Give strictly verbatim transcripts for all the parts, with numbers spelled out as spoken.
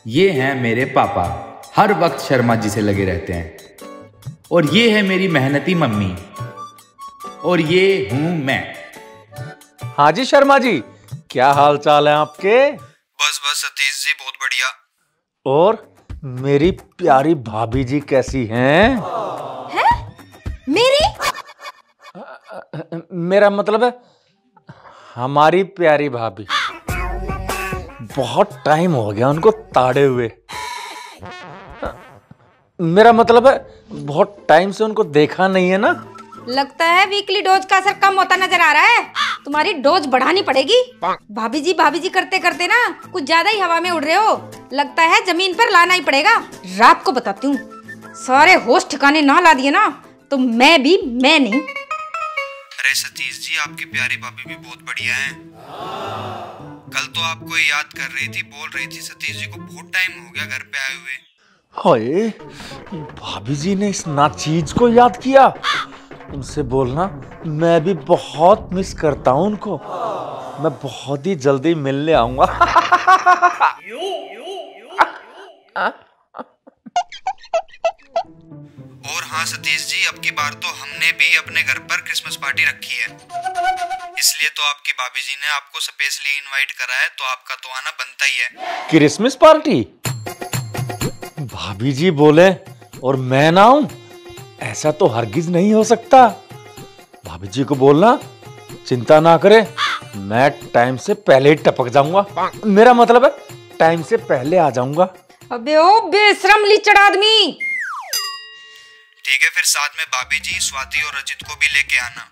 ये हैं मेरे पापा, हर वक्त शर्मा जी से लगे रहते हैं। और ये है मेरी मेहनती मम्मी, और ये हूं मैं। हाँ जी शर्मा जी, क्या हाल चाल है आपके? बस बस सतीश जी, बहुत बढ़िया। और मेरी प्यारी भाभी जी कैसी हैं? है? मेरी? मेरा मतलब है हमारी प्यारी भाभी। बहुत टाइम हो गया उनको ताड़े हुए। मेरा मतलब है बहुत टाइम से उनको देखा नहीं है ना। लगता है वीकली डोज का असर कम होता नजर आ रहा है। तुम्हारी डोज बढ़ानी पड़ेगी। भाभी जी भाभी जी करते करते ना कुछ ज्यादा ही हवा में उड़ रहे हो। लगता है जमीन पर लाना ही पड़ेगा। रात को बताती हूँ, सारे होश ठिकाने ना ला दिए ना तो मैं भी मैं नहीं। अरे सतीश जी, आपकी प्यारी भाभी भी बहुत बढ़िया हैं। कल तो आपको याद कर रही थी, बोल रही थी सतीश जी को बहुत टाइम हो गया घर पे आए हुए। हाय, भाभी जी ने इस नाचीज को याद किया। उनसे बोलना मैं भी बहुत मिस करता हूँ उनको। मैं बहुत ही जल्दी मिलने आऊंगा। और हाँ सतीश जी, अब की बार तो हमने भी अपने घर पर क्रिसमस पार्टी रखी है, इसलिए तो आपकी भाभी जी ने आपको स्पेशली इनवाइट करा है, तो आपका तो आना बनता ही है। Christmas party? भाभी जी बोले और मैं ना आऊं, ऐसा तो हरगिज नहीं हो सकता। भाभी जी को बोलना चिंता ना करे, मैं टाइम से पहले ही टपक जाऊंगा। मेरा मतलब है टाइम से पहले आ जाऊंगा। अबे ओ बेशरम लीचड़ आदमी। ठीक है, फिर साथ में भाभी जी, स्वाति और रजित को भी लेके आना।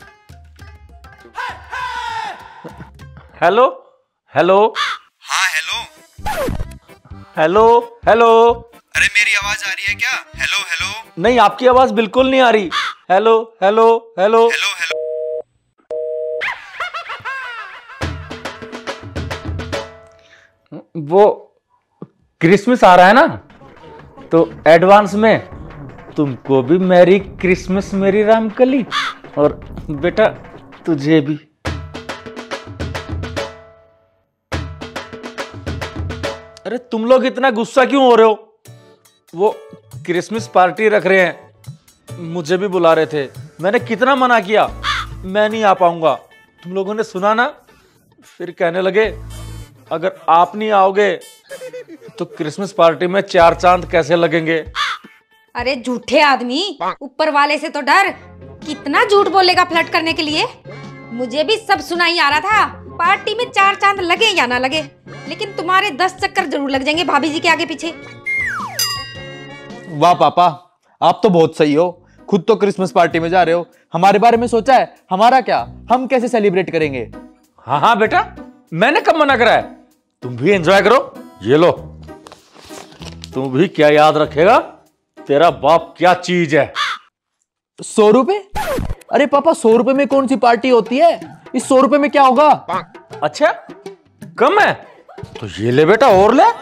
Hello hello. हाँ हेलो हेलो हेलो। अरे मेरी आवाज आ रही है क्या? Hello hello. नहीं, आपकी आवाज बिल्कुल नहीं आ रही। Hello hello hello hello hello. वो क्रिसमस आ रहा है ना, तो एडवांस में तुमको भी मैरी क्रिसमस मेरी रामकली, और बेटा तुझे भी। अरे तुम लोग इतना गुस्सा क्यों हो रहे हो? वो क्रिसमस पार्टी रख रहे हैं, मुझे भी बुला रहे थे। मैंने कितना मना किया, मैं नहीं आ पाऊंगा। तुम लोगों ने सुना ना, फिर कहने लगे अगर आप नहीं आओगे तो क्रिसमस पार्टी में चार चांद कैसे लगेंगे। अरे झूठे आदमी, ऊपर वाले से तो डर। कितना झूठ बोलेगा फ्लर्ट करने के लिए। मुझे भी सब सुनाई आ रहा था। पार्टी में चार चांद लगे या ना लगे, लेकिन तुम्हारे दस चक्कर जरूर लग जाएंगे भाभी जी के आगे पीछे। वाह पापा, आप तो बहुत सही हो। खुद तो क्रिसमस पार्टी में जा रहे हो, हमारे बारे में सोचा है? हमारा क्या, हम कैसे सेलिब्रेट करेंगे? हाँ हाँ बेटा, मैंने कब मना करा है? तुम भी एंजॉय करो। ये लो, तुम भी क्या याद रखेगा तेरा बाप क्या चीज है। सौ रुपए? अरे पापा, सौ रुपए में कौन सी पार्टी होती है? इस सौ रुपए में क्या होगा? अच्छा कम है तो ये ले बेटा, और ले।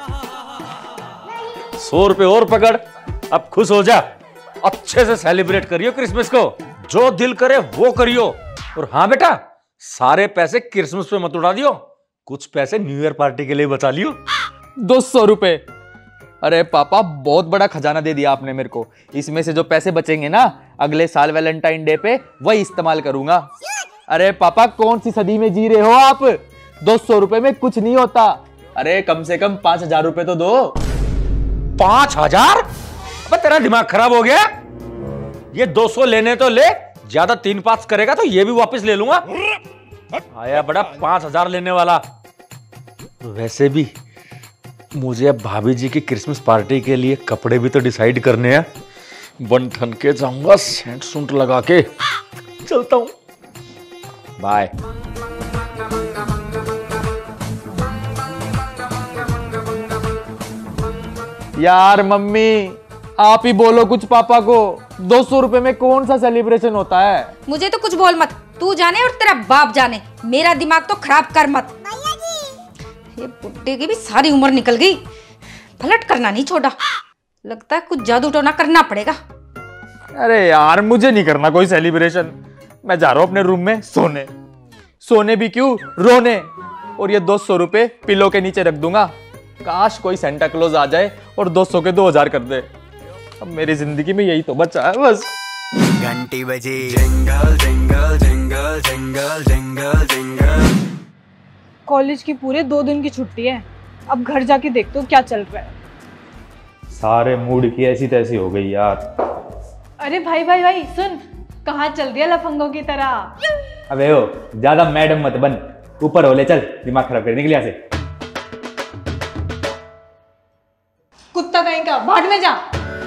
सौ रुपए और पकड़, अब खुश हो जा। अच्छे से सेलिब्रेट करियो क्रिसमस को, जो दिल करे वो करियो। और हाँ बेटा, सारे पैसे क्रिसमस पे मत उड़ा दियो, कुछ पैसे न्यू ईयर पार्टी के लिए बचा लियो। दो सौ रुपए? अरे पापा, बहुत बड़ा खजाना दे दिया आपने मेरे को। इसमें से जो पैसे बचेंगे ना, अगले साल वैलेंटाइन डे पे वही इस्तेमाल करूंगा। अरे पापा, कौन सी सदी में जी रहे हो आप? दो सौ रुपए में कुछ नहीं होता। अरे कम से कम पांच हजार रुपए तो दो। पांच हजार? अब तेरा दिमाग खराब हो गया? ये दो सौ लेने तो ले, ज्यादा तीन पांच करेगा तो ये भी वापस ले लूंगा। आया बड़ा पांच हजार लेने वाला। वैसे भी मुझे अब भाभी जी की क्रिसमस पार्टी के लिए कपड़े भी तो डिसाइड करने हैं। बन ठन के जाऊंगा, सेंट सूंट लगा के चलता हूं। बाय। यार मम्मी, आप ही बोलो कुछ पापा को। दो सौ रुपए में कौन सा सेलिब्रेशन होता है? मुझे तो कुछ बोल मत। तू जाने और तेरा बाप जाने, मेरा दिमाग तो खराब कर मत। ये बुड्ढे की भी सारी उम्र निकल गई, फ्लर्ट करना नहीं छोड़ा। लगता है कुछ जादू टोना करना पड़ेगा। अरे यार, मुझे नहीं करना कोई सेलिब्रेशन। मैं जा रहा हूं अपने रूम में सोने। सोने भी क्यों, रोने। और ये दो सौ रुपए पिलो के नीचे रख दूंगा। काश कोई सेंटा क्लॉज आ जाए और दो सौ के दो हजार कर दे। अब मेरी जिंदगी में यही तो बचा है बस। घंटी बजी, जंगल जंगल जंगल जंगल जंगल जंगल। कॉलेज की पूरे दो दिन की छुट्टी है, अब घर जाके देखते हो क्या चल रहा है। सारे मूड की ऐसी तैसी हो गई यार। अरे भाई भाई भाई सुन, कहाँ चल दिया लफंगों की तरह। अबे हो ज्यादा मैडम मत बन, ऊपर हो ले चल, दिमाग खराब करने के लिए ऐसे। कुत्ता कहीं का, भाग में जा।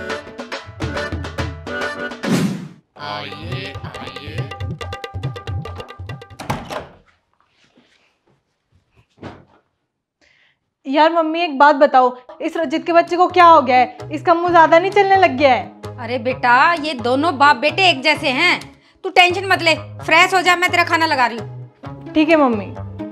यार मम्मी एक बात बताओ, इस रजित के बच्चे को क्या हो गया है? इसका मुंह ज्यादा नहीं चलने लग गया है? अरे बेटा ये दोनों बाप बेटे एक जैसे हैं, तू टेंशन मत ले, फ्रेश हो जा, मैं तेरा खाना लगा रही हूँ। ठीक है मम्मी।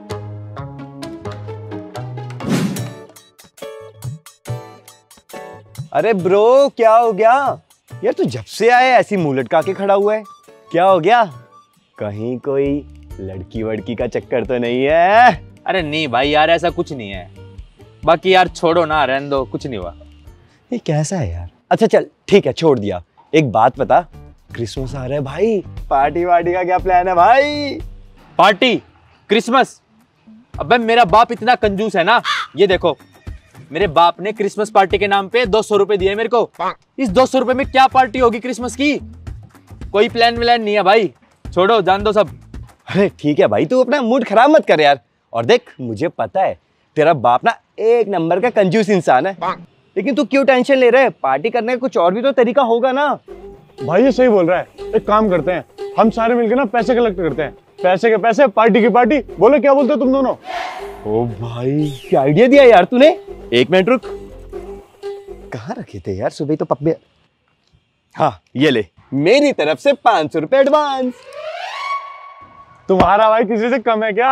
अरे ब्रो क्या हो गया यार, तू जब से आया ऐसी मुंह लटका के खड़ा हुआ है, क्या हो गया? कहीं कोई लड़की वड़की का चक्कर तो नहीं है? अरे नहीं भाई यार, ऐसा कुछ नहीं है। बाकी यार छोड़ो ना, रहने दो, कुछ नहीं हुआ। ये कैसा है यार? अच्छा चल ठीक है, छोड़ दिया। एक बात बता, क्रिसमस आ रहा है भाई, पार्टी वार्टी का क्या प्लान है भाई? पार्टी? क्रिसमस? अबे मेरा बाप इतना कंजूस है ना, ये देखो मेरे बाप ने क्रिसमस पार्टी के नाम पे दो सौ रुपए दिए मेरे को। इस दो सौ रुपए में क्या पार्टी होगी क्रिसमस की? कोई प्लान व्लान नहीं है भाई, छोड़ो, जान दो सब। अरे ठीक है भाई, तू अपना मूड खराब मत कर यार। और देख मुझे पता है तेरा बाप ना एक नंबर का कंजूस इंसान है, लेकिन तू क्यों टेंशन ले रहा है? पार्टी करने का कुछ और भी तो तरीका होगा ना। भाई ये सही बोल रहा है, एक काम करते हैं, हम सारे मिलकर ना पैसे कलेक्ट करते हैं, पैसे के पैसे, पार्टी की पार्टी। बोलो क्या बोलते हो तुम दोनों? ओ भाई क्या आइडिया दिया यार तूने। एक मिनट रुक, कहाँ रखे थे यार सुबह तो पप्पे। हाँ ये ले, मेरी तरफ से पांच सौ रुपए एडवांस। तुम्हारा भाई किसी से कम है क्या?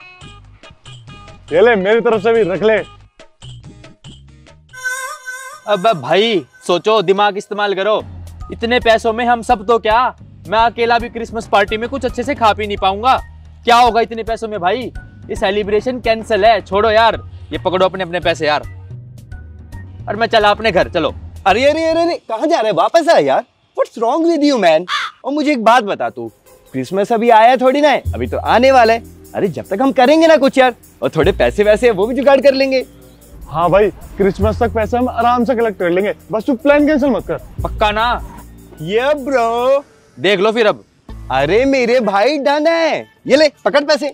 ये ले मेरी तरफ से भी रख ले। अब भाई सोचो, दिमाग इस्तेमाल करो। इतने पैसों में हम सब तो क्या, मैं अकेला भी क्रिसमस पार्टी में कुछ अच्छे से खा पी नहीं पाऊंगा। क्या होगा इतने पैसों में भाई? ये सेलिब्रेशन कैंसिल है, छोड़ो यार। ये पकड़ो अपने अपने पैसे यार, और मैं चला अपने घर, चलो। अरे अरे अरे अरे कहाँ जा रहे हैं? वापस आ यार। What's wrong with you man? और मुझे एक बात बता, तू क्रिसमस अभी आया थोड़ी ना है, अभी तो आने वाला है। अरे जब तक हम करेंगे ना कुछ यार, और थोड़े पैसे वैसे वो भी जुगाड़ कर लेंगे। हाँ भाई क्रिसमस तक पैसे हम आराम से कलेक्ट कर लेंगे, बस तू प्लान कैंसिल मत कर। पक्का ना? ये ब्रो देख लो फिर अब। अरे मेरे भाई डन है, ये ले पकड़ पैसे।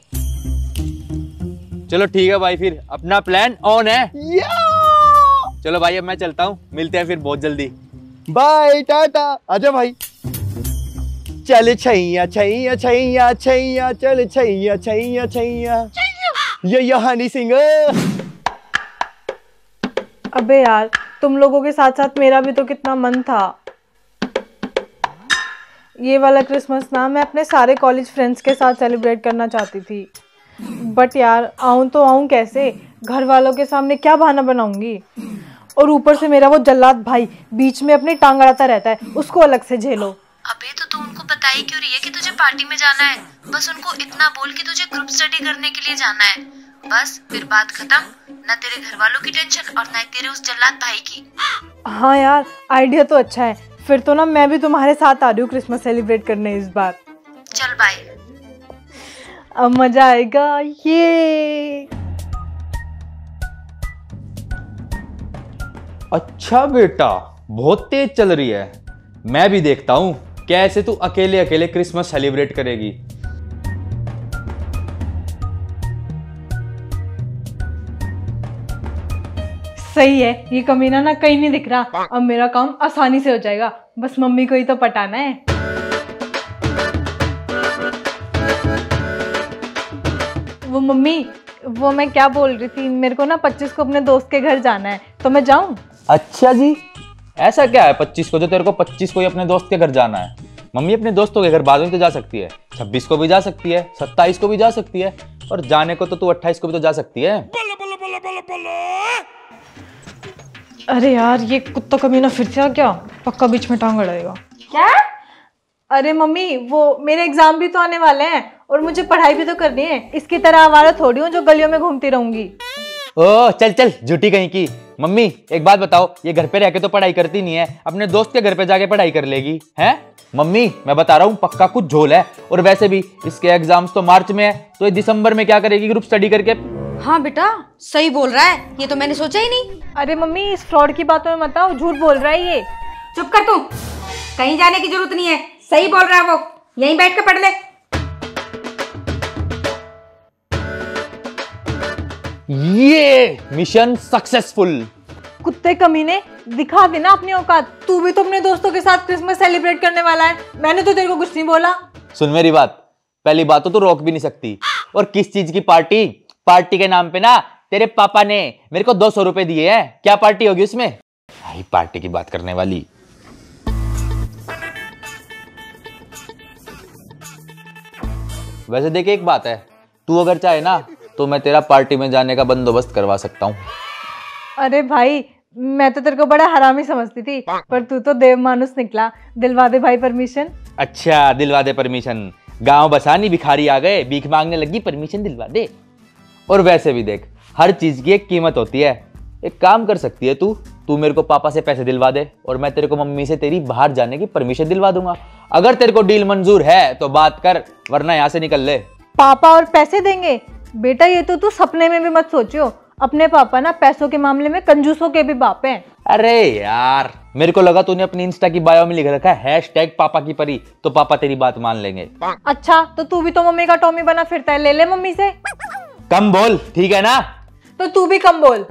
चलो ठीक है भाई, फिर अपना प्लान ऑन है। या! चलो भाई अब मैं चलता हूँ, मिलते हैं फिर बहुत जल्दी। बाय टाटा, आजा भाई। चल छैया छैया छैया छैया, चल छैया छैया छैया, ये यहानी सिंह। अबे यार तुम लोगों के साथ साथ मेरा भी तो कितना मन था। ये वाला क्रिसमस ना मैं अपने सारे कॉलेज फ्रेंड्स के साथ सेलिब्रेट करना चाहती थी, बट यार आऊँ तो आऊँ कैसे? घर वालों के सामने क्या बहाना बनाऊंगी? और ऊपर से मेरा वो जल्लाद भाई बीच में अपनी टांग अड़ाता रहता है, उसको अलग से झेलो। अबे तो तू उनको बता ही क्यों रही है कि तुझे पार्टी में जाना है? बस उनको इतना बोल कि तुझे ग्रुप स्टडी करने के लिए जाना है, बस फिर बात खत्म। ना तेरे घर वालों की टेंशन और ना तेरे उस जल्लाद भाई की। हाँ यार आइडिया तो अच्छा है, फिर तो ना मैं भी तुम्हारे साथ आ रही हूँ क्रिसमस सेलिब्रेट करने इस बार। चल बाय। अब मजा आएगा। ये अच्छा बेटा, बहुत तेज चल रही है। मैं भी देखता हूँ कैसे तू अकेले अकेले क्रिसमस सेलिब्रेट करेगी। सही है, ये कमीना ना कहीं नहीं दिख रहा। अब मेरा काम आसानी से हो जाएगा, बस मम्मी को ही तो पटाना है। वो मम्मी, वो मैं क्या बोल रही थी, मेरे को ना पच्चीस को अपने दोस्त के घर जाना है, तो मैं जाऊं? अच्छा जी, ऐसा क्या है पच्चीस को जो तेरे को पच्चीस को ही अपने दोस्त के घर जाना है? मम्मी अपने दोस्तों के घर बाद में तो जा सकती है, छब्बीस को भी जा सकती है, सत्ताईस को भी जा सकती है, और जाने को तो तू अट्ठाईस को भी तो जा सकती है। अरे यार ये कुत्ता कमीना फिर से आ क्या, पक्का बीच में टांग अड़ाएगा। क्या? अरे मम्मी वो मेरे एग्जाम भी तो आने वाले हैं और मुझे पढ़ाई भी तो करनी है, इसकी तरह आवारा थोड़ी हूँ जो गलियों में घूमती रहूंगी। ओ चल चल झूठी कहीं की। मम्मी एक बात बताओ, ये घर पे रह के तो पढ़ाई करती नहीं है, अपने दोस्त के घर पे जाके पढ़ाई कर लेगी हैं? मम्मी मैं बता रहा हूँ पक्का कुछ झोल है। और वैसे भी इसके एग्जाम्स तो मार्च में है, तो ये दिसंबर में क्या करेगी ग्रुप स्टडी करके? हाँ बेटा सही बोल रहा है, ये तो मैंने सोचा ही नहीं। अरे मम्मी इस फ्रॉड की बातों में मत आओ, झूठ बोल रहा है ये। चुप कर तू, कहीं जाने की जरूरत नहीं है, सही बोल रहा है वो, यहीं बैठ के पढ़ ले। ये मिशन सक्सेसफुल। कुत्ते कमीने दिखा देना अपनी औकात। तू भी तो अपने दोस्तों के साथ क्रिसमस सेलिब्रेट करने वाला है, मैंने तो तेरे को कुछ नहीं बोला। सुन मेरी बात, पहली बात तो तू रोक भी नहीं सकती। और किस चीज की पार्टी? पार्टी के नाम पे ना तेरे पापा ने मेरे को दो सौ रुपए दिए हैं। क्या पार्टी होगी उसमें? भाई पार्टी की बात करने वाली। वैसे देखे एक बात है, तू अगर चाहे ना तो मैं तेरा पार्टी में जाने का बंदोबस्त करवा सकता हूँ। अरे भाई मैं तो तेरे को बड़ा हरामी समझती थी, पर तू तो देव मानुस निकला। दिलवा दे भाई परमिशन। अच्छा दिलवा दे परमिशन। गांव बसानी भिखारी आ गए, भीख मांगने लगी, परमिशन दिलवा दे। और वैसे भी देख हर चीज की एक कीमत होती है। एक काम कर सकती है तू तू मेरे को पापा से पैसे दिलवा दे और मैं तेरे को मम्मी से तेरी बाहर जाने की परमिशन दिलवा दूंगा। अगर तेरे को डील मंजूर है तो बात कर, वरना यहाँ से निकल ले। पापा और पैसे देंगे? बेटा ये तो तू सपने में भी मत सोचियो, अपने पापा ना पैसों के मामले में कंजूसों के भी बाप हैं। अरे यार मेरे को लगा तूने अपनी इंस्टा की बायो में लिख रखा है हैशटैग पापा की परी, तो पापा तेरी बात मान लेंगे। अच्छा तो तू भी तो मम्मी का टॉमी बना फिरता है, ले ले मम्मी से। कम बोल ठीक है ना? तो तू भी कम बोल।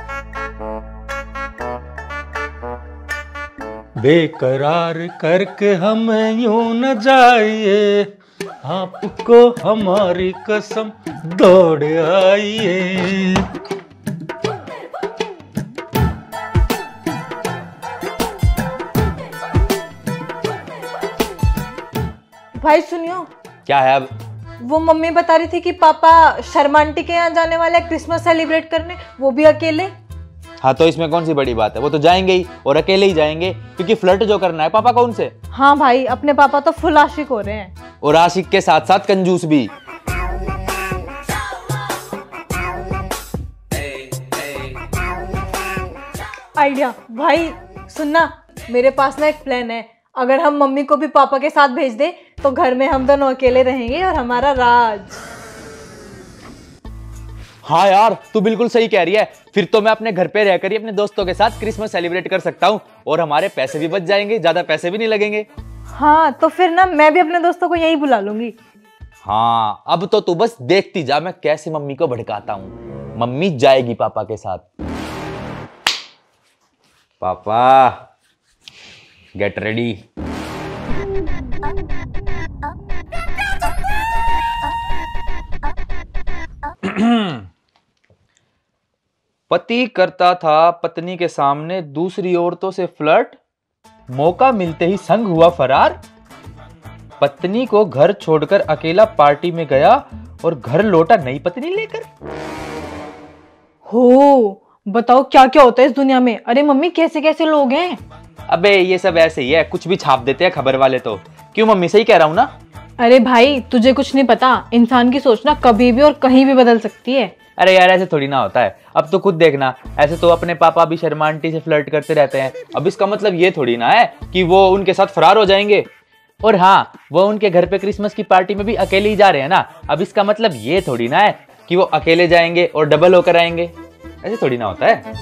बेकरार करके हमें यूं न जाइए, आपको हमारी कसम दौड़ आइए। भाई सुनियो। क्या है अब? वो मम्मी बता रही थी कि पापा शर्मा आंटी के यहाँ जाने वाले हैं क्रिसमस सेलिब्रेट करने, वो भी अकेले। हाँ तो इसमें कौन सी बड़ी बात है, वो तो जाएंगे ही और अकेले ही जाएंगे, क्योंकि फ्लर्ट जो करना है पापा को उनसे। हाँ भाई अपने पापा तो फुल आशिक हो रहे हैं, और आशिक के साथ साथ कंजूस भी। आइडिया भाई सुनना, मेरे पास ना एक प्लान है। अगर हम मम्मी को भी पापा के साथ भेज दे तो घर में हम दोनों अकेले रहेंगे और हमारा राज। हाँ यार तू बिल्कुल सही कह रही है, फिर तो मैं अपने घर पे रहकर ही अपने दोस्तों के साथ क्रिसमस सेलिब्रेट कर सकता हूँ और हमारे पैसे भी बच जाएंगे, ज्यादा पैसे भी नहीं लगेंगे। हाँ तो फिर ना मैं भी अपने दोस्तों को यही बुला लूंगी। हाँ अब तो तू बस देखती जा मैं कैसे मम्मी को भड़काता हूँ। मम्मी जाएगी पापा के साथ। पापा गेट रेडी। पति करता था पत्नी के सामने दूसरी औरतों से फ्लर्ट, मौका मिलते ही संग हुआ फरार। पत्नी को घर छोड़कर अकेला पार्टी में गया और घर लौटा नई पत्नी लेकर। हो बताओ क्या क्या होता है इस दुनिया में। अरे मम्मी कैसे कैसे लोग हैं। अबे ये सब ऐसे ही है, कुछ भी छाप देते हैं खबर वाले तो। क्यों मम्मी सही कह रहा हूं ना? अरे भाई तुझे कुछ नहीं पता, इंसान की सोच ना कभी भी और कहीं भी बदल सकती है। अरे यार ऐसे थोड़ी ना होता है, अब तो खुद देखना, ऐसे तो अपने पापा भी शर्मा आंटी से फ्लर्ट करते रहते हैं। अब इसका मतलब ये थोड़ी ना है कि वो उनके साथ फरार हो जाएंगे। और हाँ वो उनके घर पे क्रिसमस की पार्टी में भी अकेले ही जा रहे हैं ना, अब इसका मतलब ये थोड़ी ना है कि वो अकेले जाएंगे और डबल होकर आएंगे। ऐसे थोड़ी ना होता है।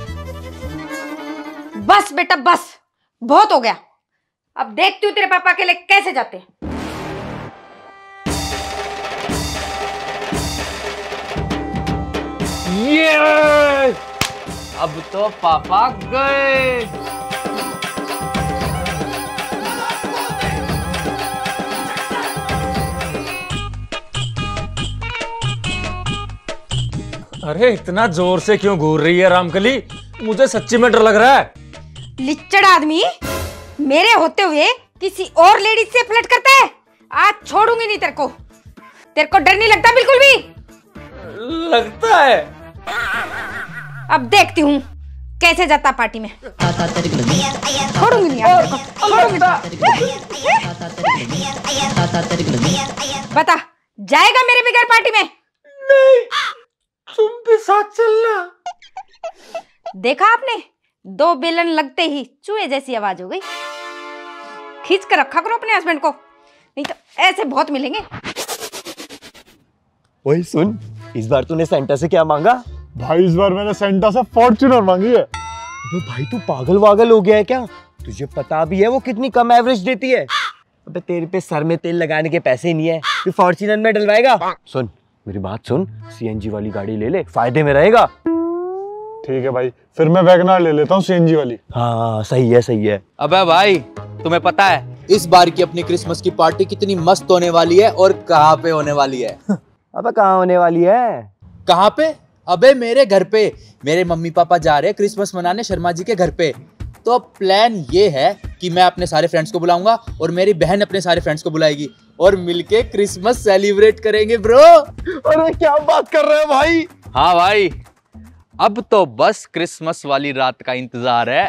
बस बेटा बस, बहुत हो गया। अब देखती हूँ तेरे पापा अकेले कैसे जाते हैं। ये अब तो पापा गए। अरे इतना जोर से क्यों घूर रही है रामकली, मुझे सच्ची में डर लग रहा है। लिच्चड़ आदमी, मेरे होते हुए किसी और लेडीज से फ्लर्ट करता है? आज छोड़ूंगी नहीं तेरे को। तेरे को डर नहीं लगता बिल्कुल भी? लगता है। अब देखती हूँ कैसे जाता पार्टी में। छोड़ूंगी नहीं आज तेरे को, छोड़ूंगी नहीं। बता जाएगा मेरे बगैर पार्टी में? नहीं तुम भी साथ चलना। देखा आपने, दो बेलन लगते ही चूहे जैसी आवाज हो गई। खींच कर रखा करो अपने हस्बैंड को, नहीं तो ऐसे बहुत मिलेंगे। वही सुन, इस बार तूने सेंटा से क्या मांगा? भाई इस बार मैंने सेंटा से फॉर्च्यूनर मांगी है। अबे भाई तू पागल वागल हो गया है क्या? तुझे पता भी है वो कितनी कम एवरेज देती है। अबे तेरे पे सर में तेल लगाने के पैसे नहीं है, तू फॉर्च्यूनर में डलवाएगा? सुन मेरी बात सुन, सीएनजी वाली गाड़ी ले ले, फायदे में रहेगा। ठीक है भाई, फिर मैं वैगनार ले लेता हूँ सीएनजी वाली। हाँ सही है सही है। अबे भाई तुम्हें पता है इस बार की अपनी क्रिसमस की पार्टी कितनी मस्त होने वाली है और कहाँ पे होने वाली है? अबे कहाँ होने वाली है? कहाँ पे? अबे मेरे घर पे। मेरे मम्मी पापा जा रहे हैं क्रिसमस मनाने शर्मा जी के घर पे। तो प्लान ये है कि मैं अपने सारे फ्रेंड्स को बुलाऊंगा और मेरी बहन अपने सारे फ्रेंड्स को बुलाएगी और मिलके क्रिसमस सेलिब्रेट करेंगे ब्रो। अरे क्या बात कर रहे हो भाई? हाँ भाई, अब तो बस क्रिसमस वाली रात का इंतजार है।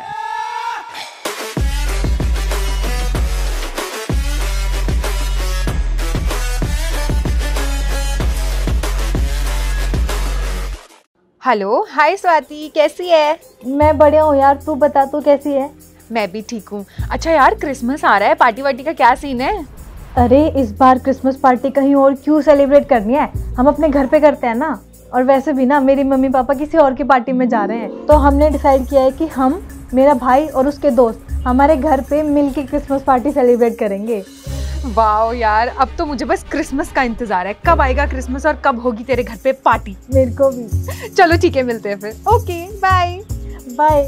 हेलो, हाय स्वाति, कैसी है? मैं बढ़िया हूँ यार, तू बता तू कैसी है? मैं भी ठीक हूँ। अच्छा यार, क्रिसमस आ रहा है, पार्टी वार्टी का क्या सीन है? अरे इस बार क्रिसमस पार्टी कहीं और क्यों सेलिब्रेट करनी है, हम अपने घर पे करते हैं ना। और वैसे भी ना मेरी मम्मी पापा किसी और की पार्टी में जा रहे हैं, तो हमने डिसाइड किया है कि हम, मेरा भाई और उसके दोस्त हमारे घर पे मिलके क्रिसमस पार्टी सेलिब्रेट करेंगे। वाओ यार, अब तो मुझे बस क्रिसमस का इंतजार है। कब आएगा क्रिसमस और कब होगी तेरे घर पे पार्टी? मेरे को भी। चलो ठीक है, मिलते हैं फिर। Okay bye bye.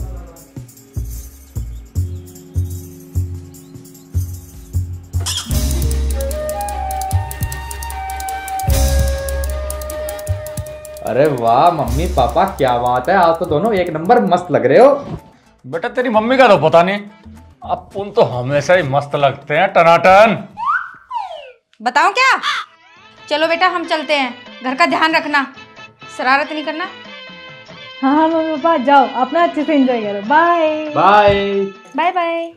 अरे वाह मम्मी पापा, क्या बात है, आप तो दोनों एक नंबर मस्त लग रहे हो। बेटा तेरी मम्मी का तो पता नहीं, अपन तो हमेशा ही मस्त लगते हैं टनाटन। बताओ क्या? चलो बेटा हम चलते हैं, घर का ध्यान रखना, शरारत नहीं करना। हाँ हाँ मम्मी पापा, जाओ अपना अच्छे से एंजॉय करो। Bye bye bye bye.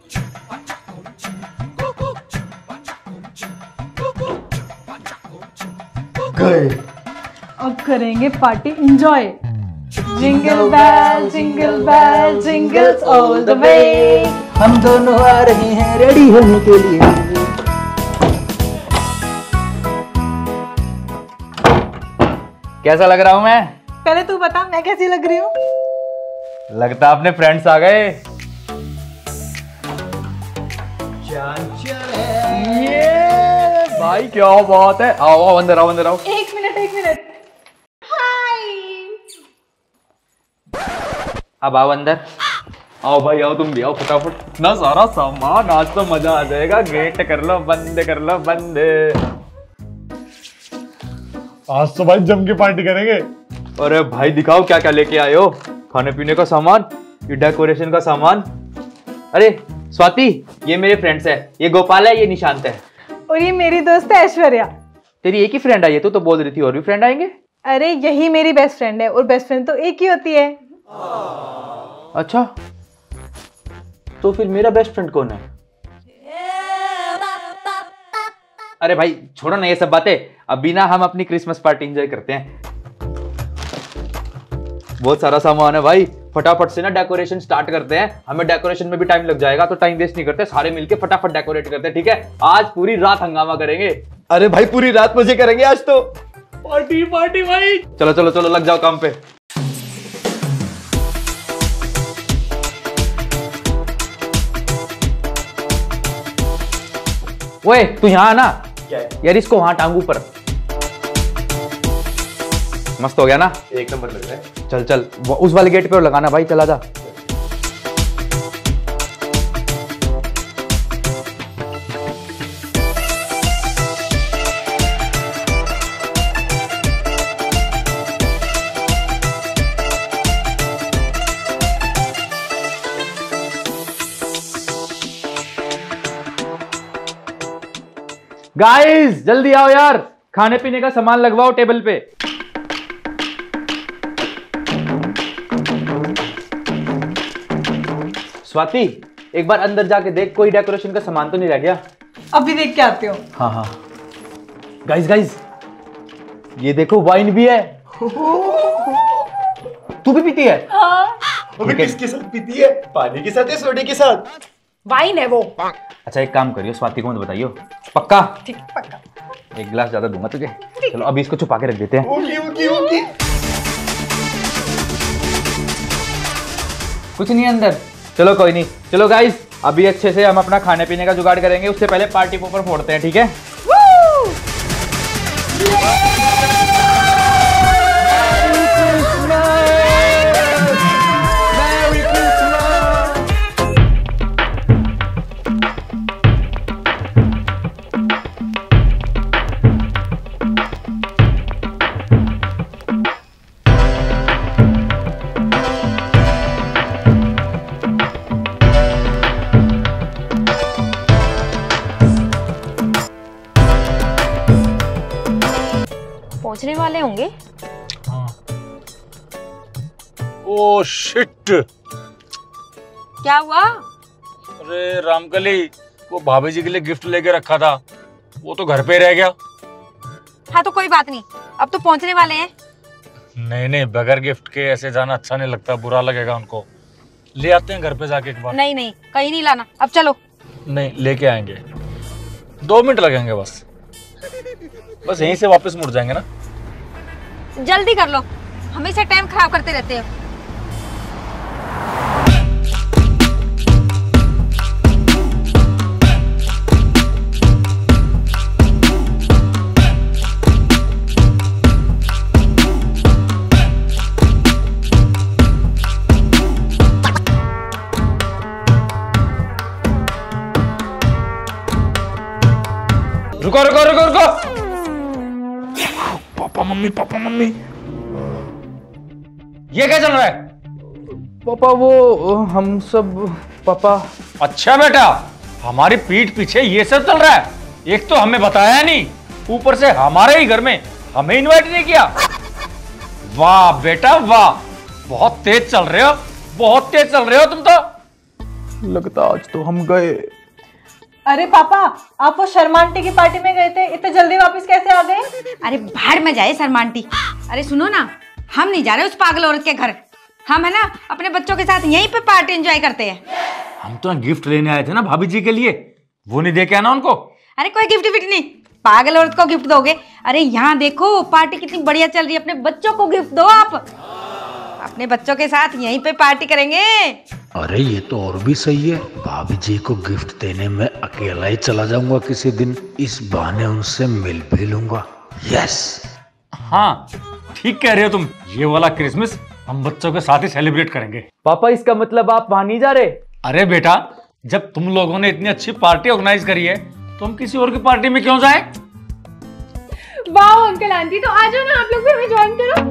गए। अब करेंगे party enjoy. Jingle bell jingle bell jingles all the way. हम दोनों आ रहे हैं रेडी होने के लिए। कैसा लग रहा हूं मैं? पहले तू बता मैं कैसी लग रही हूँ? लगता अपने फ्रेंड्स आ गए। ये भाई क्या बात है, आओ आओ अंदर आओ अंदर आओ। एक मिनट एक मिनट। अब आओ अंदर, आओ भाई आओ, तुम भी आओ फटाफट ना, सारा सामान, आज तो मजा आ जाएगा। गेट कर लो बंद, कर लो बंद। आज तो भाई जम के पार्टी करेंगे। अरे भाई दिखाओ क्या क्या लेके आए हो, खाने पीने का सामान, ये डेकोरेशन का सामान। अरे स्वाति, ये मेरे फ्रेंड्स है, ये गोपाल है, ये निशांत है, और ये मेरी दोस्त है ऐश्वर्या। तेरी एक ही फ्रेंड आई है, तू तो बोल रही थी और भी फ्रेंड आएंगे। अरे यही मेरी बेस्ट फ्रेंड है, और बेस्ट फ्रेंड तो एक ही होती है। अच्छा, तो फिर मेरा बेस्ट फ्रेंड कौन है? अरे भाई छोड़ो ना ये सब बातें, अभी ना हम अपनी क्रिसमस पार्टी एंजॉय करते हैं। बहुत सारा सामान है भाई, फटाफट से ना डेकोरेशन स्टार्ट करते हैं। हमें डेकोरेशन में भी टाइम लग जाएगा, तो टाइम वेस्ट नहीं करते, सारे मिलके फटाफट डेकोरेट करते हैं, ठीक है? आज पूरी रात हंगामा करेंगे। अरे भाई पूरी रात मजे करेंगे आज तो। पार्टी पार्टी भाई, चलो चलो चलो लग जाओ काम पे। ओए तू यहाँ ना, क्या है? यार इसको वहां टांगू पर। मस्त हो गया ना? एक नंबर लग रहा है। चल चल वो उस वाले गेट पे और लगाना भाई, चला जा। गाइस जल्दी आओ यार, खाने पीने का सामान लगवाओ टेबल पे। स्वाति एक बार अंदर जाके देख, कोई डेकोरेशन का सामान तो नहीं रह गया। अभी देख के आते हो। हाँ हाँ गाइस गाइस, ये देखो वाइन भी है। तू भी पीती है? हाँ। अबे किसके साथ पीती है? पानी के साथ या सोडे के साथ? वाइन है वो। अच्छा एक काम करियो, स्वाति को मत बताइयो, पक्का? ठीक पक्का। एक गिलास ज्यादा दूंगा तुझे। चलो अभी इसको छुपा के रख देते हैं। Okay okay okay. कुछ नहीं अंदर। चलो कोई नहीं। चलो गाइस, अभी अच्छे से हम अपना खाने पीने का जुगाड़ करेंगे, उससे पहले पार्टी पोपर फोड़ते हैं, ठीक है? पहुंचने वाले होंगे। Oh shit. क्या हुआ? अरे रामकली, वो भाभी जी के लिए गिफ्ट लेके रखा था, वो तो घर पे रह गया। हाँ तो कोई बात नहीं, अब तो पहुंचने वाले हैं। नहीं नहीं, बगैर गिफ्ट के ऐसे जाना अच्छा नहीं लगता, बुरा लगेगा उनको। ले आते हैं घर पे जाके एक बार। नहीं नहीं, कहीं नहीं लाना, अब चलो। नहीं, लेके आएंगे, दो मिनट लगेंगे बस बस यहीं से वापस मुड़ जाएंगे ना। जल्दी कर लो, हमेशा टाइम खराब करते रहते हो। रुको रुको रुको रुको। पापा मम्मी पापा मम्मी, ये क्या चल रहा है? पापा वो हम सब पापा। अच्छा बेटा, हमारी पीठ पीछे ये सब चल रहा है? एक तो हमें बताया नहीं, ऊपर से हमारे ही घर में हमें इनवाइट नहीं किया। वाह बेटा वाह, बहुत तेज चल रहे हो, बहुत तेज चल रहे हो तुम तो। लगता आज तो हम गए। अरे पापा, आप वो शर्मा आंटी की पार्टी में गए थे, इतने जल्दी वापस कैसे आ गए? अरे भाड़ में जाए शर्मा आंटी। अरे सुनो ना, हम नहीं जा रहे उस पागल औरत के घर, हम है ना अपने बच्चों के साथ यहीं पे पार्टी एंजॉय करते हैं। हम तो गिफ्ट लेने आए थे ना भाभी जी के लिए, वो नहीं दे के आना उनको? अरे कोई गिफ्ट विफ्ट नहीं, पागल औरत को गिफ्ट दोगे? अरे यहाँ देखो पार्टी कितनी बढ़िया चल रही है, अपने बच्चों को गिफ्ट दो। आप अपने बच्चों के साथ यहीं पे पार्टी करेंगे। अरे ये तो और भी सही है, भाभी जी को गिफ्ट देने में अकेला ही चला जाऊंगा किसी दिन, इस बहाने उनसे मिल भी लूंगा। यस। हाँ ठीक कह रहे हो तुम, ये वाला क्रिसमस हम बच्चों के साथ ही सेलिब्रेट करेंगे। पापा इसका मतलब आप वहां नहीं जा रहे? अरे बेटा, जब तुम लोगों ने इतनी अच्छी पार्टी ऑर्गेनाइज करी है तो हम किसी और की पार्टी में क्यों जाएं? वाह अंकल आंटी, तो आ जाओ ना आप लोग भी हमें ज्वाइन करो।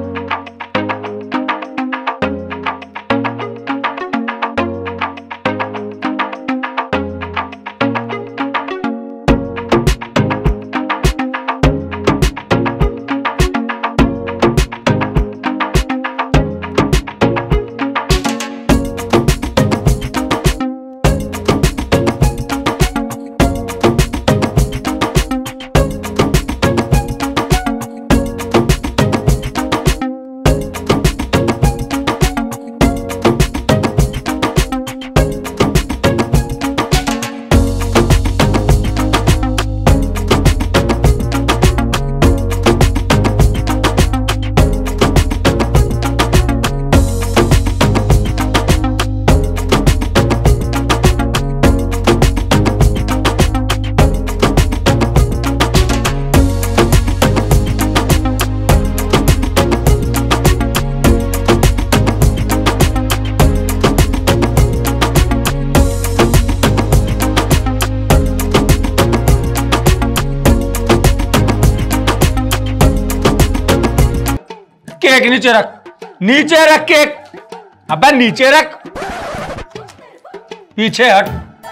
केक नीचे रख, नीचे रख केक। अबे नीचे रख, पीछे हट।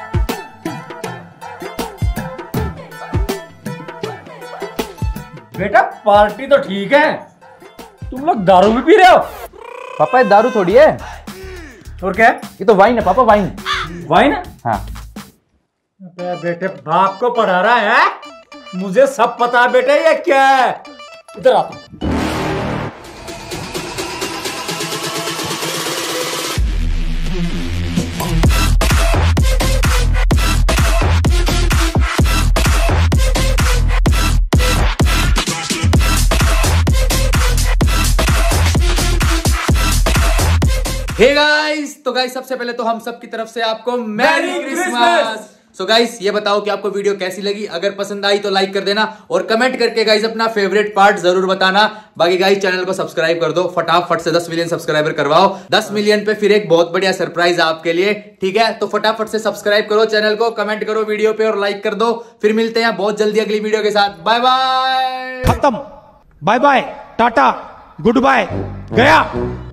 बेटा पार्टी तो ठीक है, तुम लोग दारू भी पी रहे हो? पापा ये दारू थोड़ी है। और क्या? ये तो वाइन है पापा, वाइन। वाइन? हाँ। अबे बेटे बाप को पढ़ा रहा है, मुझे सब पता है बेटे ये क्या है। इधर आ। हे गाइस, तो गाइस सबसे पहले तो हम सब की तरफ से आपको मैरी क्रिसमस। सो गाइस ये बताओ कि आपको वीडियो कैसी लगी। अगर पसंद आई तो लाइक कर देना और कमेंट करके गाइस अपना फेवरेट पार्ट जरूर बताना। बाकी गाइस चैनल को सब्सक्राइब कर दो, फटाफट से दस मिलियन सब्सक्राइबर करवाओ। दस मिलियन पे फिर एक बहुत बढ़िया सरप्राइज आपके लिए, ठीक है। तो फटाफट से सब्सक्राइब करो चैनल को, कमेंट करो वीडियो पे और लाइक कर दो। फिर मिलते हैं बहुत जल्दी अगली वीडियो के साथ। Bye bye. खत्म, बाय बाय, टाटा, गुड बाय, गया।